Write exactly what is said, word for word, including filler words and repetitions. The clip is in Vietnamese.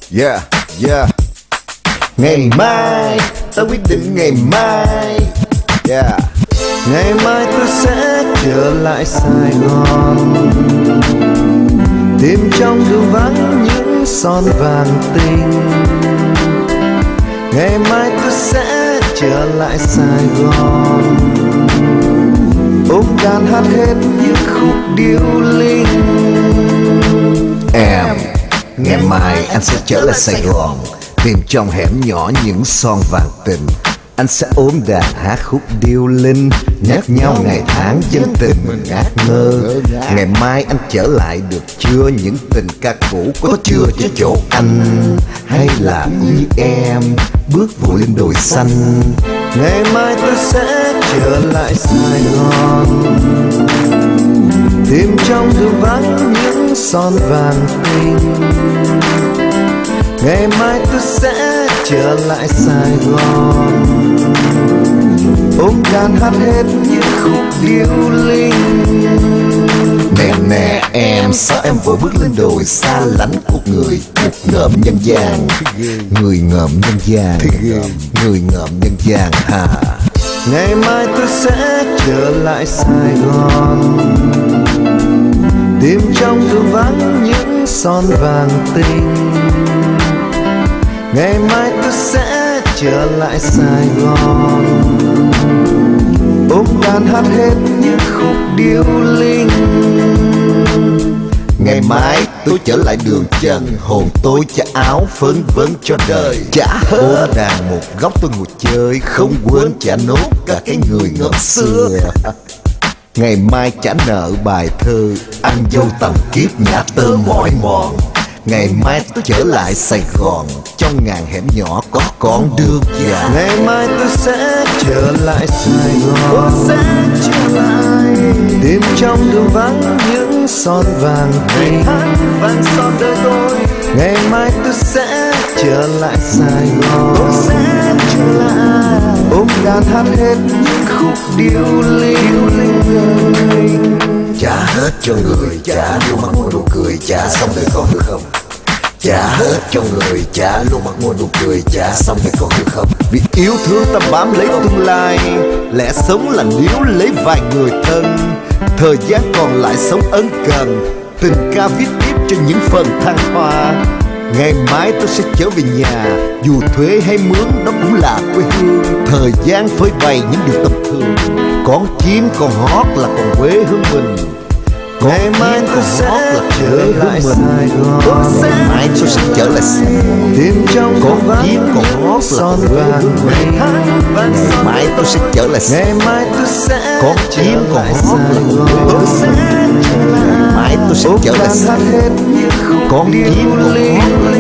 Yeah, yeah. Ngày mai, ta quyết định ngày mai. Yeah. Ngày mai tôi sẽ trở lại Sài Gòn, tìm trong đường vắng những son vàng tình. Ngày mai tôi sẽ trở lại Sài Gòn, ôm đàn hát hết những khúc điệu linh. Em, ngày mai anh sẽ trở lại Sài Gòn, tìm trong hẻm nhỏ những son vàng tình. Anh sẽ ôm đàn hát khúc điêu linh, nhắc nhau ngày tháng dân tình mình ngát ngơ. Ngày mai anh trở lại được chưa? Những tình ca cũ có chưa cho chỗ anh? Hay là cũng như em bước vội lên đồi xanh? Ngày mai tôi sẽ trở lại Sài Gòn, tìm trong đường vắng những son vàng tình. Ngày mai tôi sẽ trở lại Sài Gòn, ôm đàn hát hết những khúc điệu linh. Nè nè em, sao em vội bước lên đồi xa lánh cuộc người cuộc ngợm nhân gian? Người ngợm nhân gian, người ngợm nhân gian hà. Ngày mai tôi sẽ trở lại Sài Gòn, tìm trong đường vắng những son vàng tình. Ngày mai tôi sẽ trở lại Sài Gòn, ôm đàn hát hết những khúc điệu linh. Ngày mai tôi trở lại đường trần, hồn tôi chả áo phấn vấn cho đời. Chả hết ôm đàn một góc tôi ngồi chơi, không quên trả nốt cả cái người ngợm xưa. Ngày mai trả nợ bài thơ anh dâu tầm kiếp nhã tơ mỏi mòn. Ngày mai tôi trở lại Sài Gòn, trong ngàn hẻm nhỏ có con đường dài. Ngày mai tôi sẽ trở lại Sài Gòn, tôi sẽ trở lại, tìm trong đường vắng những son vàng tình. Vàng son đời tôi. Ngày mai tôi sẽ trở lại Sài Gòn, tôi sẽ trở lại, ôm đàn hát hết những khúc điệu linh. Trả hết cho người, trả luôn mặt mua nụ cười, trả xong đời còn được không? Trả hết cho người, trả luôn mặt mua nụ cười, trả xong đời còn được không? Vì yêu thương ta bám lấy tương lai, lẽ sống là níu lấy vài người thân. Thời gian còn lại sống ân cần, tình ca viết tiếp cho những phần thăng hoa. Ngày mai tôi sẽ trở về nhà, dù thuê hay mướn đó cũng là quê hương. Thời gian phơi bày những điều tầm thường, con chim còn hót là còn quê hương mình. Ngày mai tôi sẽ trở lại Sài Gòn, ngày mai tôi sẽ trở lại Sài Gòn, tìm trong con chim còn hót là son còn quê vàng hương mình. Ngày mai tôi sẽ trở lại Sài Ngày mai tôi sẽ con chim còn hót là còn quê hương mình. Ngày mai tôi sẽ trở lại Sài Gòn, con chim còn hót là